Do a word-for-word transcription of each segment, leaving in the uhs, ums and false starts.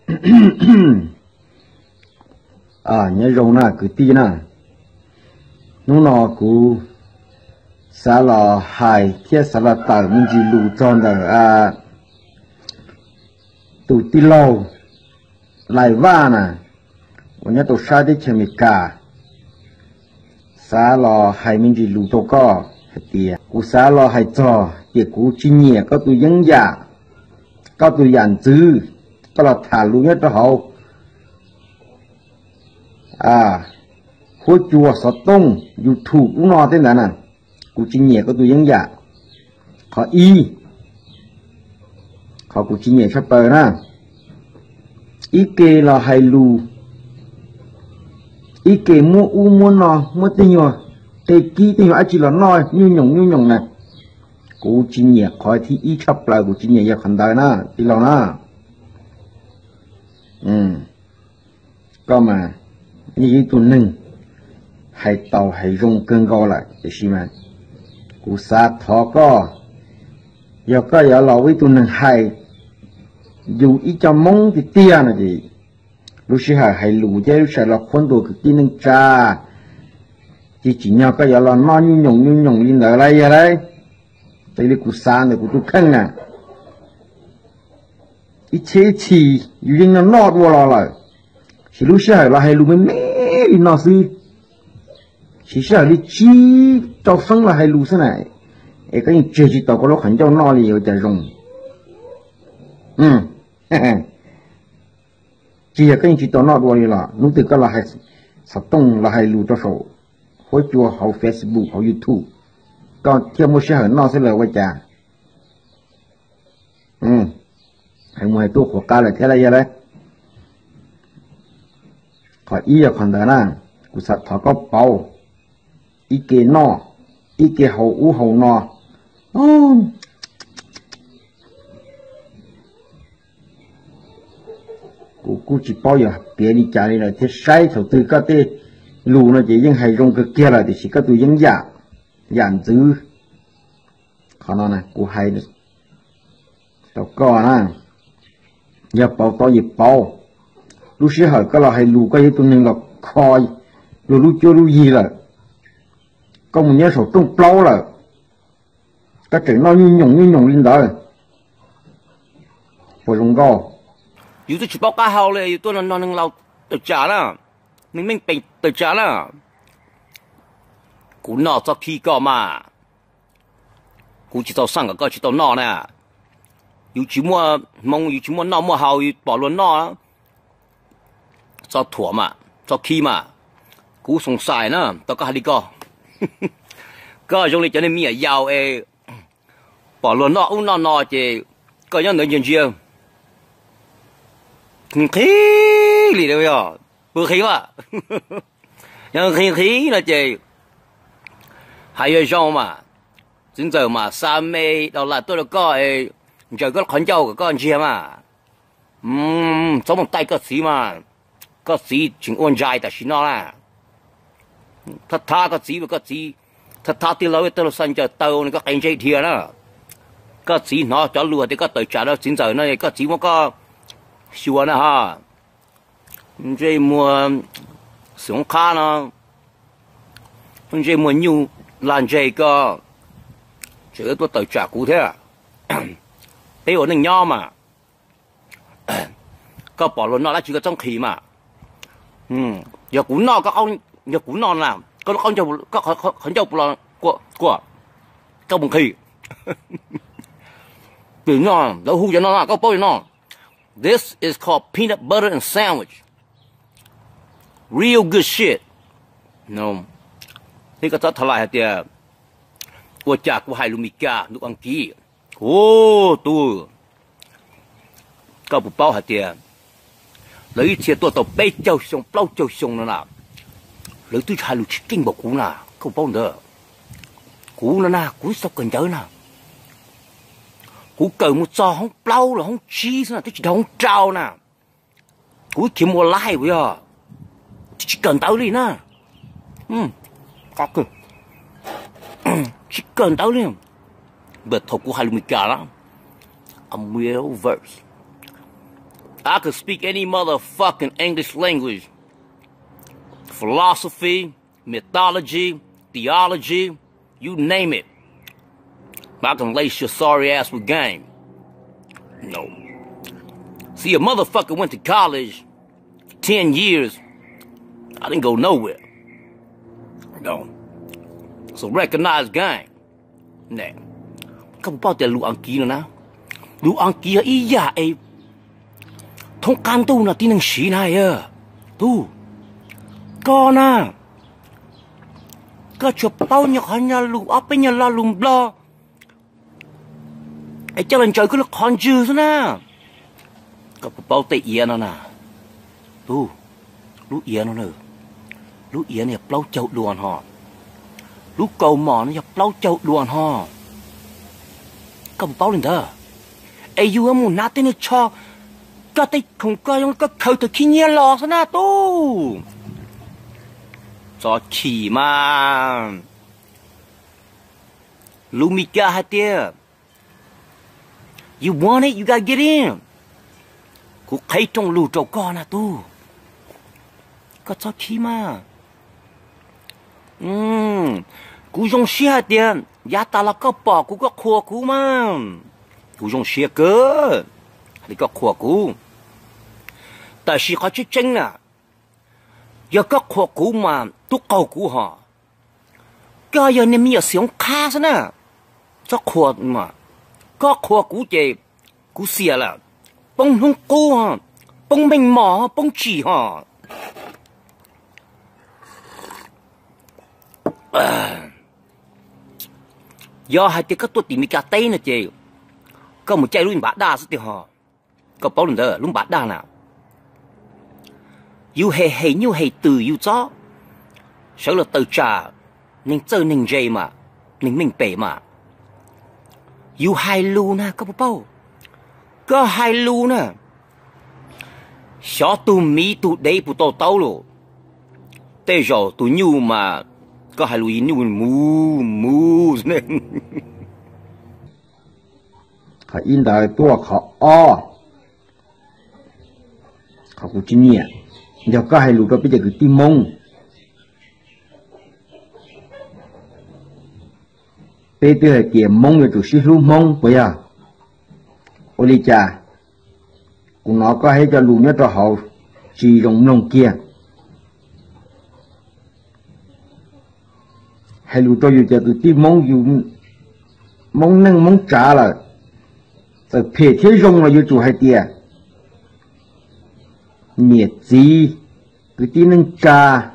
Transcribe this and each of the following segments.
à nhớ rồng na cứ tí na nó nó cú xả lò hài thiết xả lò tờ mình chỉ lù tròn đờ à tụ tí lâu lại va nèวันนี้ตัวชาติเชมิกาสาลอให้มันจีลูตัวก็เตียกูสาลอให้จอเตียกูจีเนียก็ตัวยังยาก็ตัวยันจื้อก็เราถ่ายลูกเนี่ยตัวเขาอ่าหัวจัวสต้งอยู่ถูกลูกนอเท่านั้นน่ะกูจีเนียก็ตัวยังยาขออีขอกูจีเนียชับเปอร์นะอีเกเราให้ลูý kể mua u mua nọ mua tinh nhọ tê kí tinh nhọ chỉ là nói như nhung như nhung này cú chỉ nhẹ khỏi thì ý chấp lại cú chỉ nhẹ giờ khẩn đại na đi lâu na ừ có mà như tụi nưng hay tàu hay rong cơn go lại để xí mà cú sát thọ có giờ có giờ lâu với tụi nưng hay dù ý cho mong thì tia là gì lúc xưa hay lù chứ lúc xưa là con đồ cực kỳ nâng cha chỉ chỉ nhau cái giờ là nó như nhung như nhung lên ở đây vậy đấy đây là cú sa này cú tu khăng nè ít chế chỉ dùng nó nọt vô lò lại chỉ lúc xưa là hay lù mấy mấy nó xí chỉ xưa là chi cho phân là hay lù thế này cái cái chơi chỉ tao có lúc hành cho nó liền ở rồng ừ chỉ là cái chỉ tao nói đùa là lúc từ cái là hay sập tung là hay lù cho sổ hối chùa hậu Facebook hậu YouTube còn theo một số nó sẽ là quay trả ừ hay ngoài tôi của ca là thế này vậy đấy khỏi ý là phần đó nè của sạch thọ có bao ý kê nó ý kê hậu u hậu nó cú cú chỉ bao giờ别đi trả đi là thế sai đầu tư cái thế lù nó chỉ những hay trong cái kia là thì chỉ có tụi những giả giảm dư khó nói này cú hay được tao có nè giờ bao to gì bao lúc xưa hỏi cái là hay lù cái tụi mình là coi lù lù chưa lù gì là có một nhớ sổ tung plau là cái chuyện nó như nhung như nhung lên đó rồi dùng go อยู่ที่ชิบก้าเฮาเลยอยู่ตัวนั้นนอนนึงเราตื่นจ้าละนึงนึงเป็นตื่นจ้าละกูนอสักทีก็มากูจะต้องสั่งก็จะต้องนอเนี่ยอยู่ชิมัวมองอยู่ชิมัวนอมัวเฮาอยู่ปอล้วนนอสักถั่วมาสักขี้มากูสงสัยนะตอนก็ฮัลโหลก็ก็ตรงนี้จะได้มียาวเอปอล้วนนออุ้นนอนอเจก็ยังเหนื่อยเยี่ยมkhí gì đâu rồi vừa khí quá nhưng khí khí là gì hay là sao mà chính giờ mà sa mê đâu là tôi được coi giờ có con trâu của con chia mà um sống một tay có xí mà có xí chừng ôn dài tại xí nó là thật tha có xí và có xí thật tha tiêu lâu tôi sân chờ tàu này có cảnh chơi thiệt đó có xí nó cho lùa thì có tới trả đó chính giờ nó có xí mà có xua nè ha, chơi mua súng cá nó, chơi mua nhiều làm chơi cơ, chơi tôi tự trả cụ thế à, bây giờ nên nhau mà, có bỏ luôn nó là chỉ có trong khí mà, ừ, giờ cún nó có ông, giờ cún non làm, có không cho có không không cho là của của, có một khí, từ nó, đâu hú cho nó là có bao nhiêu nó. This is called peanut butter and sandwich. Real good shit. No. Thế cái đó thật là thì của cha của hai lùm cha nước ăn kia. Ô tu. Các bộ bao hạt tiền. Lấy chia tôi tàu bay châu sông, bao châu sông nó nào. Lấy tôi hai lùm chicken bọc cú nào, không bao nữa. Cú nó nào, cú sao cần nhớ nào. Cú cởi một giò không bao là không chi nữa, tôi chỉ không trao nè. Cú kiếm một like bây giờ, chỉ cần tao đi nè. Ừ, có cơ. Chỉ cần tao đi. Bật thầu của hai mươi cả lắm. A middle verse. I could speak any motherfucking English language. Philosophy, mythology, theology, you name it. I can lace your sorry ass with game. No. See, a motherfucker went to college ten years. I didn't go nowhere. No. So recognize game. Nè. Không bao giờ lũ ăn ký nữa nào. Lũ ăn ký ở ý giả ấy. Thông can tu là tin năng sĩ này à. Tu. Con à. Có chụp bao nhiêu khả nhà lũ áp bên nhà la lùm blo. Ấy cho lần trời cứ là con dư thế nè. Có bao tệ yên nó nè. Tu. Lũ yên nó nè. Lũ yên này bao chậu đuồn họ. Lũ cầu mỏ nó bao chậu đuồn họ. Có bao lên đó. Ấy dù muốn nát tên cho. Có tay không có những cái khẩu thực khi nhiên lò thế nè tu. Cho chỉ mà. Lũ mì ca hạt tiết. You want it, you gotta get in. Cú thấy trong lù trâu con à tu. Có cho khi mà. Ừm. Cú dùng xe hạt tiền. Giá ta là có bỏ cú có khua cú mà. Cú dùng xe cơ. Thì có khua cú. Tại vì có chứ chênh nè. Giờ có khua cú mà. Tu cầu cú họ. Cái giờ nên mình ở sống khá thế nè. Cho khua mà. Có khua cú chê. Cú xìa là. Bông hông cú hả. Bông mình mỏ. Bông chỉ hả. À. Do hai tiếng các tôi tìm cái tay nè chê. Có một chai luôn bát đa sức tiêu hả. Có bao lần đó luôn bát đa nào. Yêu hề hề như hề từ yêu chó. Sợ là từ trà. Nên chơi nên dây mà. Nên mình bể mà. Yêu hai lưu nè có bao. Có hai lưu nè. Xó tù mỹ tù đế bù tàu tàu lộ. Tê rồi tù nhu mà. Có hai lưu nhu mù mù nên. Họ in đời tua họ o. Họ cũng chỉ nhẹ. Giờ có hai lưu đó bây giờ cứ tim mông. Bây giờ là kìa mông rồi chủ sĩ lưu mông bây giờ. Ôi lý cha. Cũng nó có hay cho lưu nhất cho họ. Chỉ rộng nông kia. Hay lưu cho dù cho cứ tim mông dù. Mông nâng mông trả là. Rồi phê thế rộng là dù chủ hai tìa. Nhiệt gì. Cứ tim nâng trả.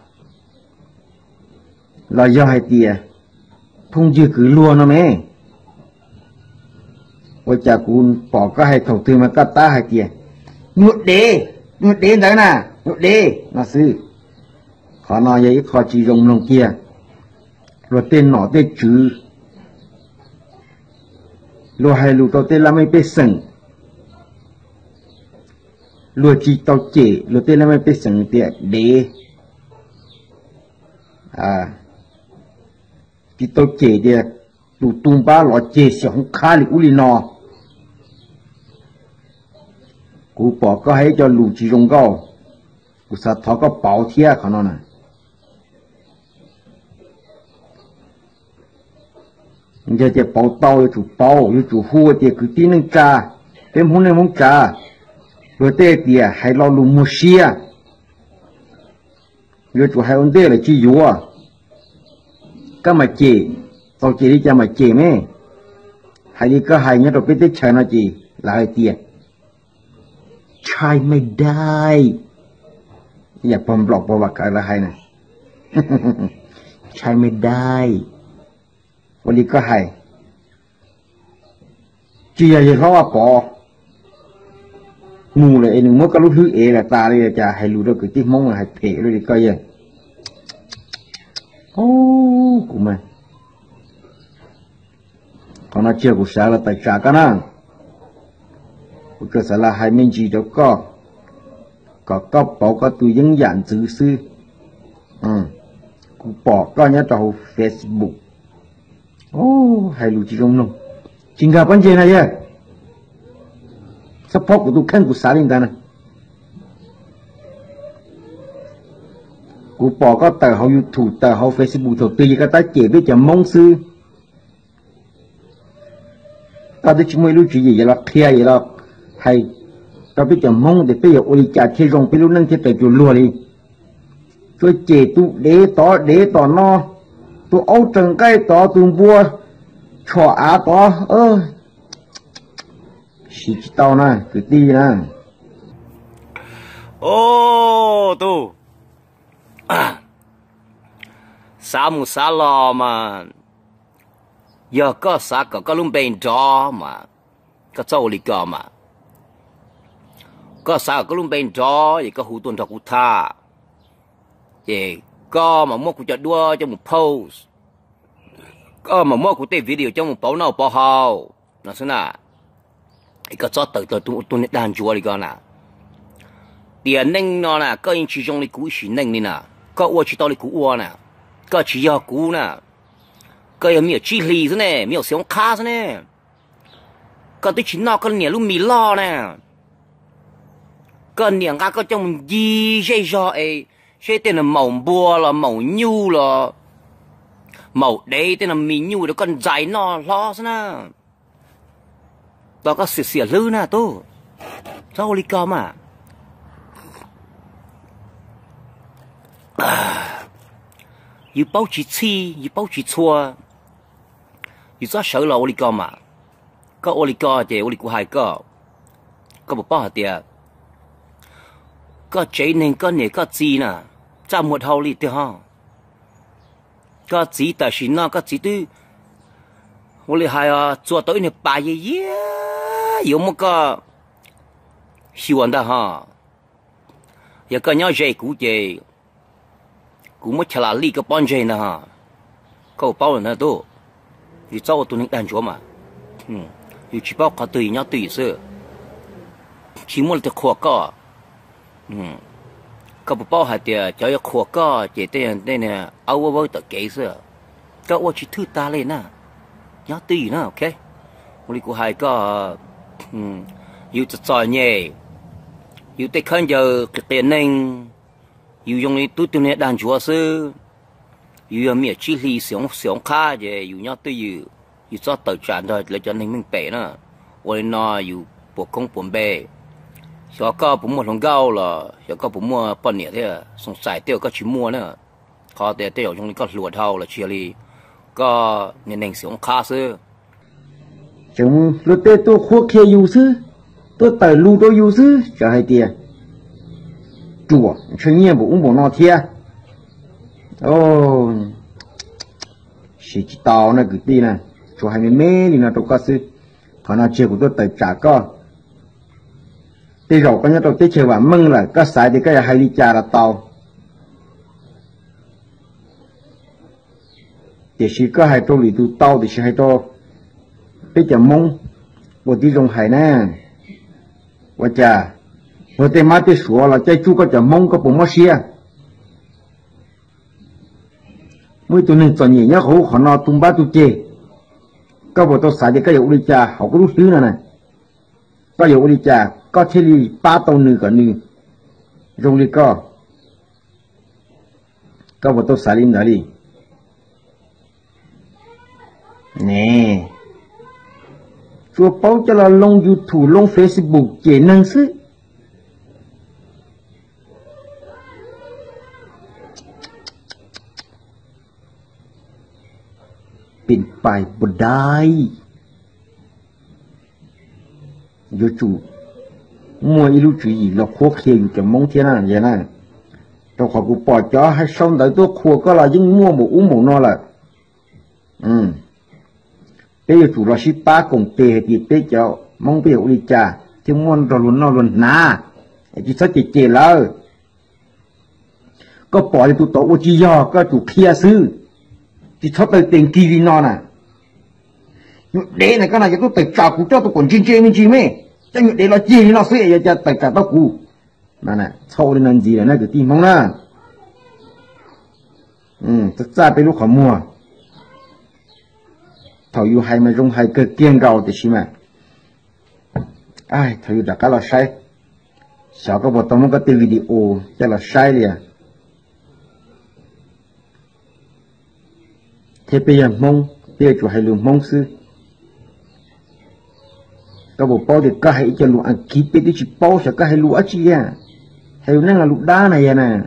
Là do hai tìa. Thông dư cứ luôn nó mẹ. Ôi chà cũng bỏ có hai thầu tư mà cắt ta hai kìa. Nhụt đế. Nhụt đế đấy nè. Nhụt đế. Nó sư. Khó nói vậy khó chỉ rồng lòng kia. Rồi tên nó tên chữ. Rồi hai lũ tao tên là mấy bê sừng. Rồi chỉ tao chế. Rồi tên là mấy bê sừng tiệt đế. À. Thì tôi chế đi tụ tùm ba lọ chế sẽ không khá lý ú lý nọ. Cú bỏ có hay cho lũ chỉ rung gao. Cú xa thó có bảo thịa khả nó nè. Giờ thì bảo tàu thì chủ bảo, thì chủ hùa thì cứ tí nâng trà. Thêm hôn nâng mong trà. Rồi tê thì hay lo lũ mùa xìa. Rồi chủ hay ổn tê là chi dụ à. Có mà chị, tao chị đi cho mà chị mẹ. Hay đi có hay nhớ rồi biết tới trời nó chị, là hai tiền. Trai mày đai. Dạ bom blog bom bạc cái là hay này. Trai mày đai. Còn đi có hay. Chị là gì khó mà bỏ. Mù là em muốn có lúc thứ ế là ta đây là chà hay lù đó cứ tiếc mong là hay thể rồi đi coi vậy. Ô, của mình. Còn nó chưa của xã là tại trả cả năng. Của cơ sở là hai mình chỉ đâu có. Có có bỏ có tùy dân dạng chữ sư. Ừ. Của bỏ có nhớ trò Facebook. Ô, hay lù chỉ rung nông. Chính gặp vấn đề này vậy. Support của tôi khen của xã linh ta này. cú bỏ có tờ hậu YouTube tờ hậu Facebook thuộc tùy cái ta chỉ biết cho mong sư ta tới chúng mới lưu chỉ gì vậy là kia vậy là hay ta biết cho mong để bây giờ ôi trả thế rong bây lúc nâng thế tới chỗ lùa đi cho chỉ tu để tỏ để tỏ nó tu ấu trần cái tỏ tu bua cho á tỏ ơ chỉ tao nè cứ đi nè ô tu sa mu sa lo mà giờ có sa có có luôn bên đó mà có châu lì cò mà có sa có luôn bên đó thì có hủ tuần thọ hủ tha thì có mà mua của chợ đua cho một post có mà mua của tê video cho một báo nào báo hào nó thế nào thì có cho tới tới tu tu net đàn chúa đi con nè tiền nâng nó nè có những chỉ trong đi cũ chỉ nâng đi nè có uo chỉ tao đi cũ uo nè có chỉ do cũ nè có những miếng chi lì thế này miếng xíu cá thế này có tới chỉ nó có nhiều lúc mì lo nè có nhiều cái có trong gì dây do ấy dây tên là màu bùa là màu nhu là màu đấy tên là mì nhu đó con dài nó lo thế nè đó có xỉa xỉa lư nè tôi sao đi cơ mà you bao chỉ chi you bao chỉ chua you rất sợ là ô li cơ mà có ô li cơ thì ô li của hai cơ có một bao hạt tiền có chế nên có nè có gì nè cha một hậu li tiền ha có gì tại sao nó có gì tu ô li hai à chua tới nè ba ye ye有么个希望的哈，有个鸟在估计，估么吃啦里个帮着呢哈，够包人那多，你找我都能感觉嘛，嗯，有几包卡对鸟对是，起码得扩高，嗯，个不包还得叫要扩高，这点点呢，偶尔我得给是，个我去偷打嘞呢，鸟对呢 ，OK， 我哩估还个。嗯，要就在呢，要得看就个电能，要用你都对你单做事，要有咩智力想想卡的，要要对要要做投产的来叫你明白呢。我那要不公不白，小个不摸龙高了，小个不摸半年的，从晒掉个去摸呢，เขาแต่แต่用你个裸套了，这里个你能想卡是。 chúng lúc tết tôi khoác kia yêu sư tôi tới lưu tôi yêu sư cho hai tiền chùa cho nhiên bộ bộ nó thia ô chỉ chỉ tao này cứ đi này cho hai mươi mấy đi nào tôi có sư thằng nào chơi của tôi tới trả con bây giờ có nhớ tôi tết chơi và mừng là có sai thì cái hai ly trà là tao thì chỉ có hai trâu lì tu tao thì chỉ hai trâu bây giờ mong một tí dùng hải nè và chả một tí má tí sủa là chơi chú có chả mong có bụng mất xia mỗi tụi mình chọn nhiều nhá hổ khó nó tung ba tụi chê có bộ tôi xài thì cái dầu đi chả họ có lúc xứ này này có dầu đi chả có thể đi ba tàu nữ cả nữ dùng đi có có bộ tôi xài đi nữa đi nè chúa báo cho là lông YouTube lông Facebook chỉ năng sứcเป็นไปบ่ได้ยูจูมัวอีลูจีเราโคเคียอยู่จะมองเทียนั่นอย่างนั้นเราขอกูปล่อยจ้อให้ช่องแต่ตัวขัวก็ละยิ่งมัวหมูอุ้มหมูนอละอืมเปี้ยจู่เราชิป้ากงเตะตีเปี้ยเจ้ามองเปี้ยอุลิจ่าที่ม้วนเราลุนนอลุนนาไอ้ที่สักเจเจแล้วก็ปล่อยตัวโตอุจิยอก็จู่เคลียซื้อที่ชอบไปเต็งกีวีนอนอ่ะเด็กเนี่ยก็น่าจะต้องเตะจ่ากูเจ้าตัวคนจริงจริงจริงไหมจะเด็กเราจีนเราเสียจะเตะจ่าตัวกูนั่นแหละโชว์ในนันจีเลยนะคือตีมองนะอืมจะจ่าไปลูกขมัวเขาอยู่ให้มาลงให้เกิดเกี่ยงเก่าแต่ใช่ไหมไอ้เขาอยู่จากการเราใช้สาวก็บอกตอนนั้นก็ตีวิดีโอจะเราใช้เลย thế bây giờ mông bây giờ chủ hay lùm mông sư các bộ bao thì các hãy cho lũ ăn kịp bây chỉ bao sẽ các hãy lũ ăn chi à hay năng là lũ đá này à nè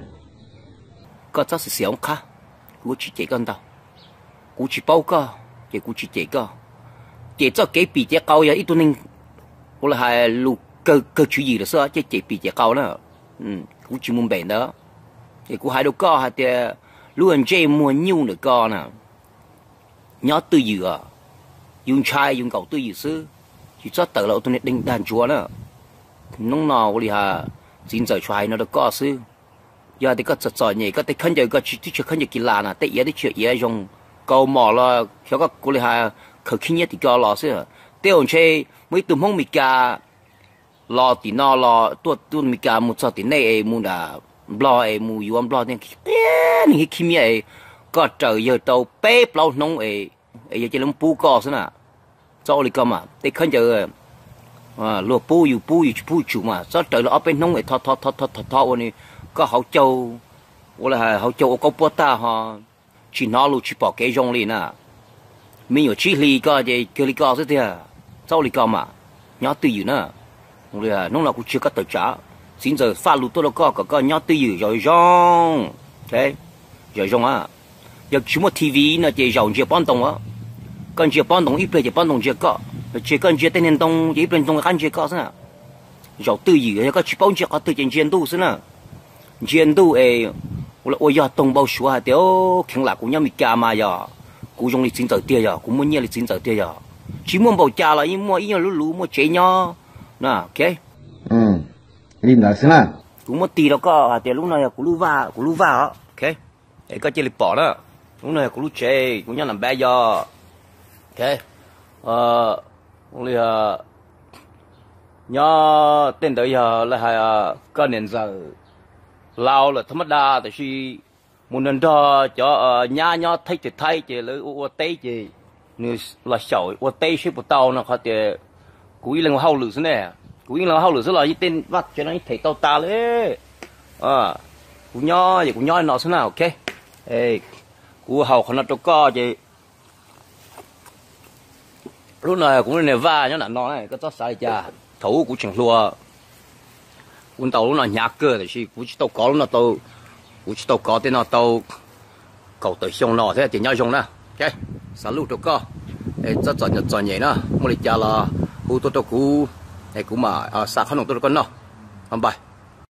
có chắc sẽ xéo khác cú chỉ chạy con tao cú chỉ bao cơ chỉ cú chỉ chạy cơ chỉ cho cái bị chạy cao ya ít tuần cú là hai lũ cơ cơ chú ý là sao chỉ chạy bị chạy cao nữa ừ cú chỉ muốn bền đó thì cú hai đứa cơ hai thì lũ anh chơi mua nhiều nữa cơ nè nhớ tư dự à dùng chai dùng cầu tư dự sư chỉ cho tự là tôi nên đánh đàn chúa nữa nông nào đi hà chính giờ chai nó được có sư giờ thì có chặt chọi nhỉ có thể khăn giờ có chỉ chỉ khăn giờ kỳ lạ nè tệ giờ thì chuyện giờ dùng cầu mỏ là khi có cô đi hà khởi kinh nhất thì có lò sư tiêu chơi mấy tụm hông mì cà lò thì nó lò tuột tuột mì cà một số thì này mua đã lò ấy mua yêu ăn lò nên cái kim ấy có trời giờ tàu bếp lâu nông ấy ấy giờ chỉ làm pu cò xí nè cho đi cầm à để khăn giờ à lúa pu yêu pu yêu pu chủ mà cho trời là ở bên nông ấy thọ thọ thọ thọ thọ thọ này có hậu châu hoặc là hậu châu có bò ta ha chỉ nó luôn chỉ bỏ cái rong liền à mình ở chỉ lì có gì kêu lì có thế thì cho đi cầm à nhớ từ gì nữa rồi nông là cũng chưa có tự trả xin giờ pha lúa tôi đâu có có có nhớ từ gì rồi rong thế rồi rong à giờ chỉ một tivi nó chỉ rong chỉ bán đồng á con chỉ bán đồng ít bây giờ bán đồng chỉ có chỉ con chỉ tên nhân đồng chỉ bên đồng cái chỉ có thế nào rồi từ gì có chỉ bán chỉ có từ trên trên tu thế nào trên tu ấy ôi giờ đồng bao số hạt tiêu khang lạc cũng nhắm bị cà mà giờ cũng dùng lịch trình giờ tiêu giờ cũng muốn nhiều lịch trình giờ tiêu giờ chỉ muốn bảo cha là nhưng mua ít lú lú mua chế nhau nè ok ừ linh là thế nào cũng mất tì đâu có hạt tiêu lúc này cũng lú va cũng lú va ok ấy có chơi lịch bỏ đó lúc này cũng lú chế cũng nhắm làm bé giờ ok ờ bây giờ nhớ tên tới giờ là hai cái nền giờ lao là thấm đa thì khi muốn nên cho cho nhà nhà thấy thì thấy thì lấy ô tê thì như là sầu ô tê xí bột tàu nó có thể cúi lên hậu lửa thế này cúi lên hậu lửa thế là cái tên vắt cho nó thấy tàu ta đấy à cú nhỏ thì cú nhỏ nó thế nào ok ê cú hậu còn nó cho co thì lúc này cũng nên va nhá nó này cái tóc sai cha thấu cũng chẳng lùa quân tàu nó nhạc cơ thì cũng chỉ tàu có nó tàu cũng chỉ tàu có tên nó tàu cầu tới sông nó thế thì nhau sông nè ok sáng lúc tàu có để cho chọn nhật chọn nhẹ nữa một lịch cha là khu tôi tàu cũ này cũng mà à sáng không tàu con nó không bài